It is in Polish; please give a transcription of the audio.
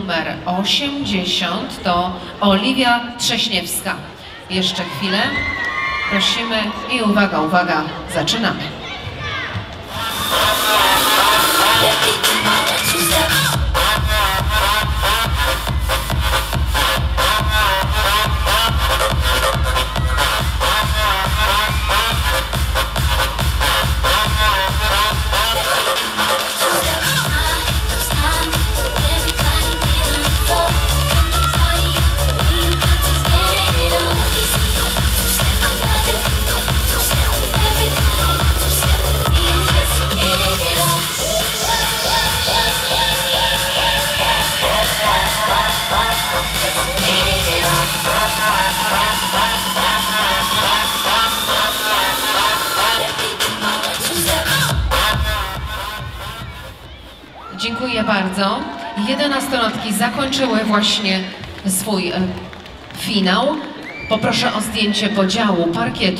numer 80 to Oliwia Trześniewska. Jeszcze chwilę. Prosimy i uwaga, uwaga, zaczynamy. Dziękuję bardzo. 11-latki zakończyły właśnie swój finał. Poproszę o zdjęcie podziału parkietu.